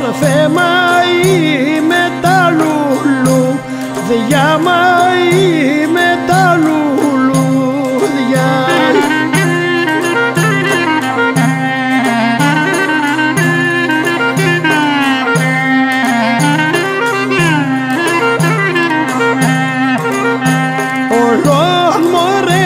θέμα είμαι τα λουλούδια, μα είμαι τα λουλούδια. Όλον μωρέ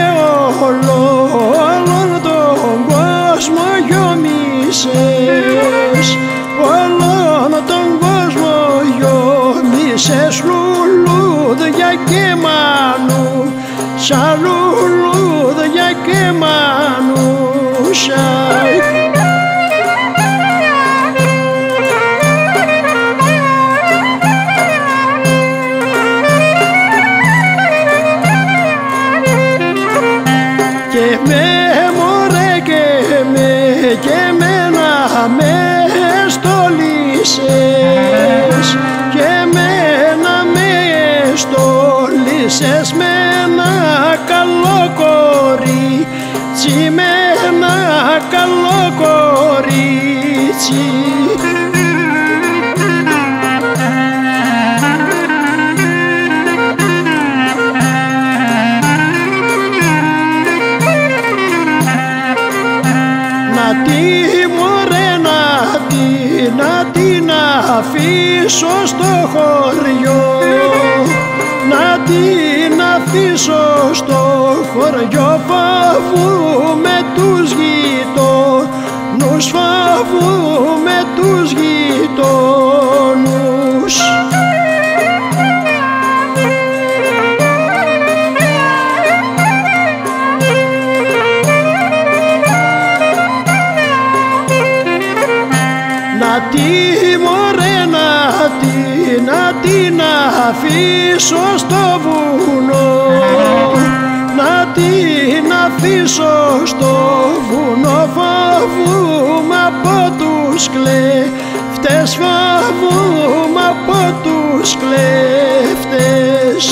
όλον τον κόσμο γιομίσες, όλον τον κόσμο γιομίσες λουλούδια και μανούσα, λουλούδια και μανούσα. Και με μωρέ και εμένα με στολίσες, και εμένα με στολίσες με ένα καλό κορίτσι, με ένα καλό κορίτσι. Να την αφήσω στο χωριό, να την αφήσω στο χωριό. Φοβούμαι τους γειτόνους, φοβούμαι τους γειτόνους. Να την αφήσω στο βουνό, να την αφήσω στο βουνό. Φοβούμαι από τους κλέφτες, φοβούμαι από τους κλέφτες.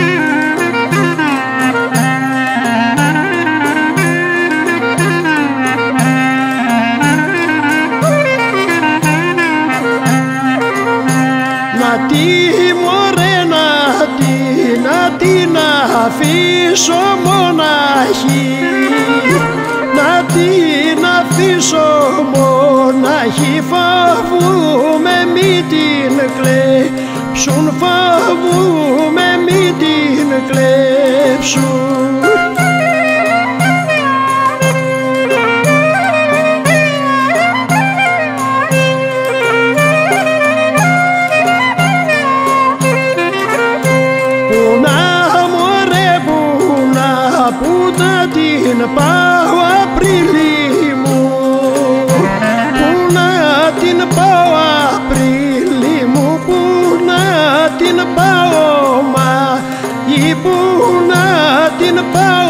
Να την αφήσω μοναχή, να την αφήσω μοναχή. Φοβούμαι μη την κλέψουν, φοβούμαι μη την κλέψουν. Πού να την πάω Απρίλη μου, πού να την πάω Απρίλη μου, πού να την πάω μα ή πού να την πάω